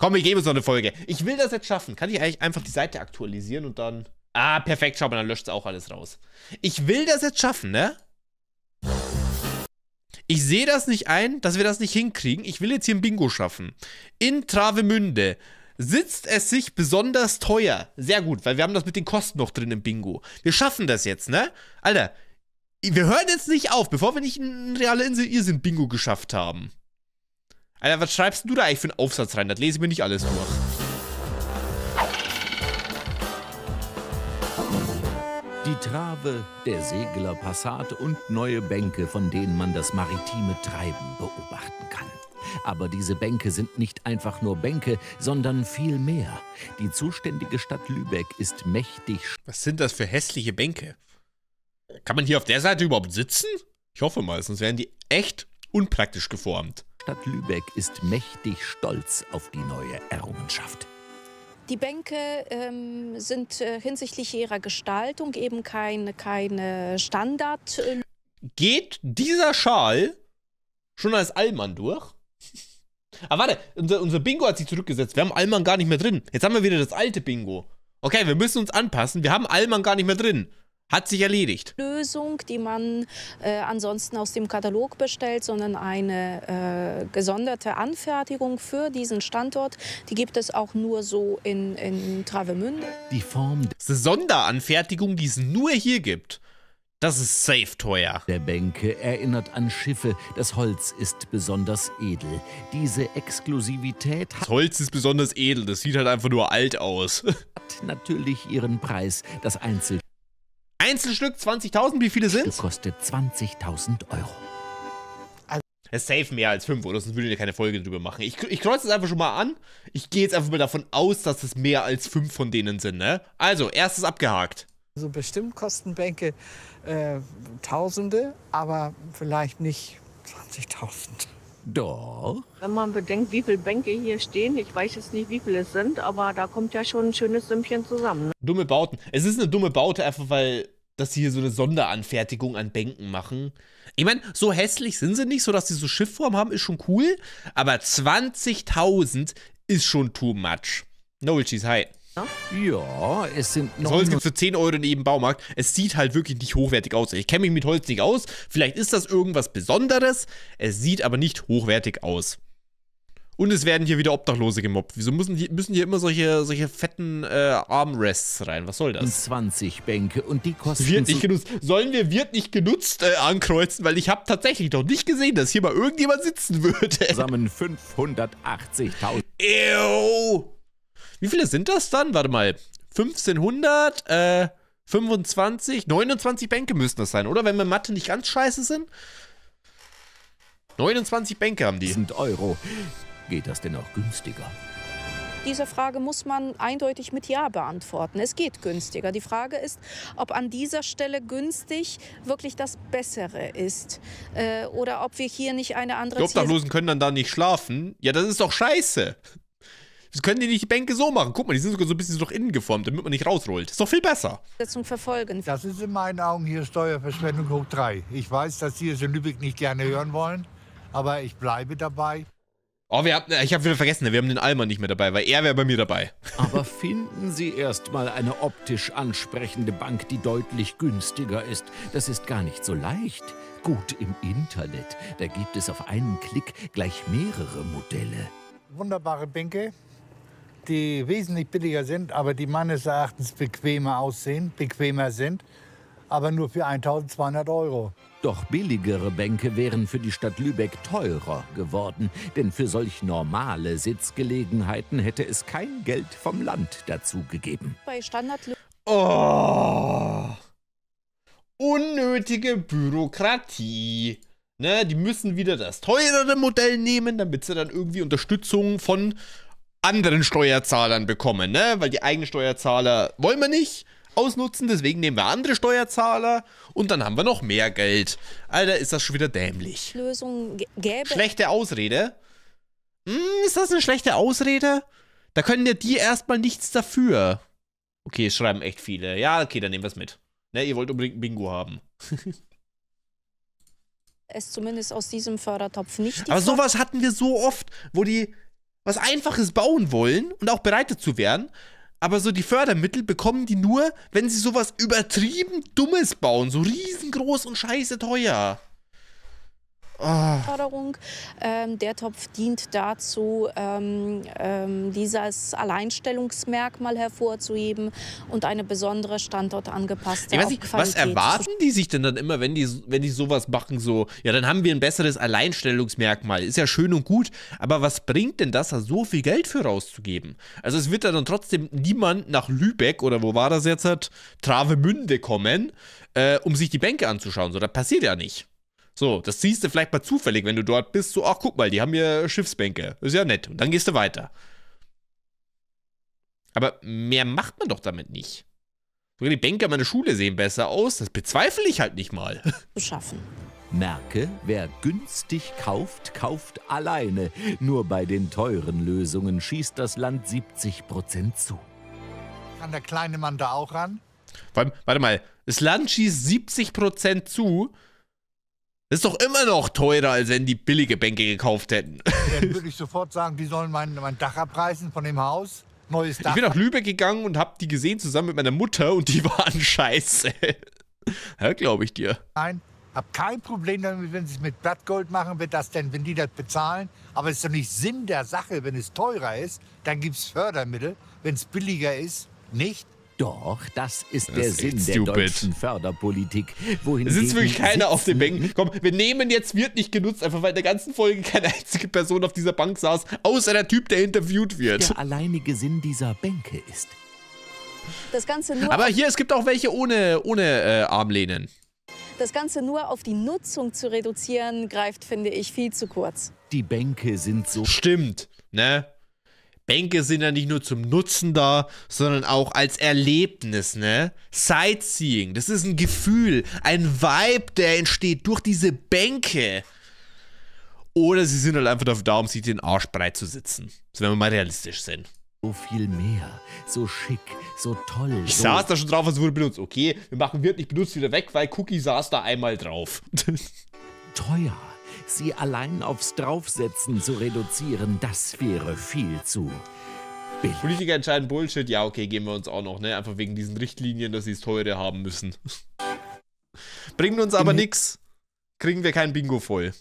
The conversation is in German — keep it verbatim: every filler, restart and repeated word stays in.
Komm, wir geben uns noch eine Folge. Ich will das jetzt schaffen. Kann ich eigentlich einfach die Seite aktualisieren und dann... Ah, perfekt, schau mal, dann löscht es auch alles raus. Ich will das jetzt schaffen, ne? Ich sehe das nicht ein, dass wir das nicht hinkriegen. Ich will jetzt hier ein Bingo schaffen. In Travemünde sitzt es sich besonders teuer. Sehr gut, weil wir haben das mit den Kosten noch drin im Bingo. Wir schaffen das jetzt, ne? Alter, wir hören jetzt nicht auf, bevor wir nicht ein reale Insel-Irrsinn-Bingo geschafft haben. Alter, was schreibst du da eigentlich für einen Aufsatz rein? Das lese ich mir nicht alles durch. Die Trave, der Segler, Passat und neue Bänke, von denen man das maritime Treiben beobachten kann. Aber diese Bänke sind nicht einfach nur Bänke, sondern viel mehr. Die zuständige Stadt Lübeck ist mächtig... Was sind das für hässliche Bänke? Kann man hier auf der Seite überhaupt sitzen? Ich hoffe mal, sonst wären die echt unpraktisch geformt. Stadt Lübeck ist mächtig stolz auf die neue Errungenschaft. Die Bänke ähm, sind äh, hinsichtlich ihrer Gestaltung eben keine, keine Standard. Äh Geht dieser Schal schon als Allmann durch? Aber warte, unser, unser Bingo hat sich zurückgesetzt. Wir haben Allmann gar nicht mehr drin. Jetzt haben wir wieder das alte Bingo. Okay, wir müssen uns anpassen. Wir haben Allmann gar nicht mehr drin. Hat sich erledigt. Lösung, die man äh, ansonsten aus dem Katalog bestellt, sondern eine äh, gesonderte Anfertigung für diesen Standort. Die gibt es auch nur so in, in Travemünde. Die Form das ist eine Sonderanfertigung, die es nur hier gibt. Das ist safe teuer. Der Bänke erinnert an Schiffe. Das Holz ist besonders edel. Diese Exklusivität hat... Das Holz ist besonders edel. Das sieht halt einfach nur alt aus. Hat natürlich ihren Preis. Das Einzel... Einzelstück zwanzigtausend, wie viele sind? Das kostet zwanzigtausend Euro. Das ist safe mehr als fünf, oder sonst würde ich ja keine Folge drüber machen. Ich, ich kreuze das einfach schon mal an. Ich gehe jetzt einfach mal davon aus, dass es mehr als fünf von denen sind, ne? Also, erstes abgehakt. Also bestimmt kosten Bänke äh, Tausende, aber vielleicht nicht zwanzigtausend. Doch. Wenn man bedenkt, wie viele Bänke hier stehen, ich weiß jetzt nicht, wie viele es sind, aber da kommt ja schon ein schönes Sümmchen zusammen. Ne? Dumme Bauten. Es ist eine dumme Baute, einfach weil, dass sie hier so eine Sonderanfertigung an Bänken machen. Ich meine, so hässlich sind sie nicht, so dass sie so Schiffform haben, ist schon cool. Aber zwanzigtausend ist schon too much. No, she's hi. Ja, es sind noch... Das Holz gibt für zehn Euro in jedem Baumarkt. Es sieht halt wirklich nicht hochwertig aus. Ich kenne mich mit Holz nicht aus. Vielleicht ist das irgendwas Besonderes. Es sieht aber nicht hochwertig aus. Und es werden hier wieder Obdachlose gemobbt. Wieso müssen hier, müssen hier immer solche, solche fetten äh, Armrests rein? Was soll das? zwanzig Bänke und die kosten... Wird nicht genutzt. Sollen wir wird nicht genutzt äh, ankreuzen? Weil ich habe tatsächlich noch nicht gesehen, dass hier mal irgendjemand sitzen würde. Zusammen fünfhundertachtzigtausend. Ew. Wie viele sind das dann? Warte mal. fünfzehnhundert, äh, fünfundzwanzig, neunundzwanzig Bänke müssen das sein, oder? Wenn wir Mathe nicht ganz scheiße sind. neunundzwanzig Bänke haben die. Euro. Geht das denn auch günstiger? Diese Frage muss man eindeutig mit Ja beantworten. Es geht günstiger. Die Frage ist, ob an dieser Stelle günstig wirklich das Bessere ist. Äh, oder ob wir hier nicht eine andere... Die Obdachlosen können dann da nicht schlafen. Ja, das ist doch scheiße. Das können die nicht die Bänke so machen. Guck mal, die sind sogar so ein bisschen nach innen geformt, damit man nicht rausrollt. Ist doch viel besser. Verfolgen. Das ist in meinen Augen hier Steuerverschwendung hoch drei. Ich weiß, dass Sie es in Lübeck nicht gerne hören wollen, aber ich bleibe dabei. Oh, wir haben, ich habe wieder vergessen, wir haben den Allmann nicht mehr dabei, weil er wäre bei mir dabei. Aber finden Sie erst mal eine optisch ansprechende Bank, die deutlich günstiger ist. Das ist gar nicht so leicht. Gut im Internet, da gibt es auf einen Klick gleich mehrere Modelle. Wunderbare Bänke, die wesentlich billiger sind, aber die meines Erachtens bequemer aussehen, bequemer sind, aber nur für eintausendzweihundert Euro. Doch billigere Bänke wären für die Stadt Lübeck teurer geworden, denn für solch normale Sitzgelegenheiten hätte es kein Geld vom Land dazu gegeben. Bei Standard Oh. Unnötige Bürokratie. Ne, die müssen wieder das teurere Modell nehmen, damit sie dann irgendwie Unterstützung von anderen Steuerzahlern bekommen, ne? Weil die eigenen Steuerzahler wollen wir nicht ausnutzen, deswegen nehmen wir andere Steuerzahler und dann haben wir noch mehr Geld. Alter, ist das schon wieder dämlich. Lösung gäbe. Schlechte Ausrede? Hm, ist das eine schlechte Ausrede? Da können ja die erstmal nichts dafür. Okay, es schreiben echt viele. Ja, okay, dann nehmen wir es mit. Ne, ihr wollt unbedingt ein Bingo haben. Es zumindest aus diesem Fördertopf nicht. Aber sowas hatten wir so oft, wo die was Einfaches bauen wollen und auch bereit dazu wären, aber so die Fördermittel bekommen die nur, wenn sie sowas übertrieben Dummes bauen, so riesengroß und scheiße teuer. Oh. Förderung. Ähm, der Topf dient dazu, ähm, ähm, dieses Alleinstellungsmerkmal hervorzuheben und eine besondere standortangepasste Ich weiß nicht, was erwarten die sich denn dann immer, wenn die, wenn die sowas machen, so, ja, dann haben wir ein besseres Alleinstellungsmerkmal. Ist ja schön und gut, aber was bringt denn das, da so viel Geld für rauszugeben? Also es wird da dann trotzdem niemand nach Lübeck, oder wo war das jetzt, hat, Travemünde kommen, äh, um sich die Bänke anzuschauen. So, das passiert ja nicht. So, das siehst du vielleicht mal zufällig, wenn du dort bist, so, ach, guck mal, die haben hier Schiffsbänke. Ist ja nett. Und dann gehst du weiter. Aber mehr macht man doch damit nicht. Sogar die Bänke an meiner Schule sehen besser aus. Das bezweifle ich halt nicht mal. zu schaffen. Merke, wer günstig kauft, kauft alleine. Nur bei den teuren Lösungen schießt das Land siebzig Prozent zu. Kann der kleine Mann da auch ran? Vor allem, warte mal, das Land schießt siebzig Prozent zu. Das ist doch immer noch teurer, als wenn die billige Bänke gekauft hätten. Dann würde ich sofort sagen, die sollen mein, mein Dach abreißen von dem Haus. Neues Dach. Ich bin nach Lübeck gegangen und hab die gesehen zusammen mit meiner Mutter und die waren scheiße. Ja, glaube ich dir. Nein, hab kein Problem damit, wenn sie es mit Blattgold machen, wird das denn, wenn die das bezahlen. Aber es ist doch nicht Sinn der Sache, wenn es teurer ist, dann gibt es Fördermittel. Wenn es billiger ist, nicht. Doch, das ist Das der ist Sinn echt der stupid. deutschen Förderpolitik. Wohin Es sitzt wirklich keiner auf den Bänken. Komm, wir nehmen jetzt, wird nicht genutzt, einfach weil in der ganzen Folge keine einzige Person auf dieser Bank saß, außer der Typ, der interviewt wird. der alleinige Sinn dieser Bänke ist. Das Ganze nur Aber auf, hier, es gibt auch welche ohne, ohne äh, Armlehnen. das Ganze nur auf die Nutzung zu reduzieren, greift, finde ich, viel zu kurz. Die Bänke sind so Stimmt, ne? Bänke sind ja nicht nur zum Nutzen da, sondern auch als Erlebnis, ne? Sightseeing, das ist ein Gefühl, ein Vibe, der entsteht durch diese Bänke. Oder sie sind halt einfach dafür da, um sich den Arsch breit zu sitzen. So, wenn wir mal realistisch sind. so viel mehr, so schick, so toll. Ich so saß da schon drauf, es wurde benutzt. Okay, wir machen wird nicht benutzt wieder weg, weil Cookie saß da einmal drauf. teuer. Sie allein aufs Draufsetzen zu reduzieren, das wäre viel zu billig. Politiker entscheiden Bullshit. Ja, okay, geben wir uns auch noch, ne? Einfach wegen diesen Richtlinien, dass sie es teure haben müssen. Bringen uns aber nix. Kriegen wir kein Bingo voll.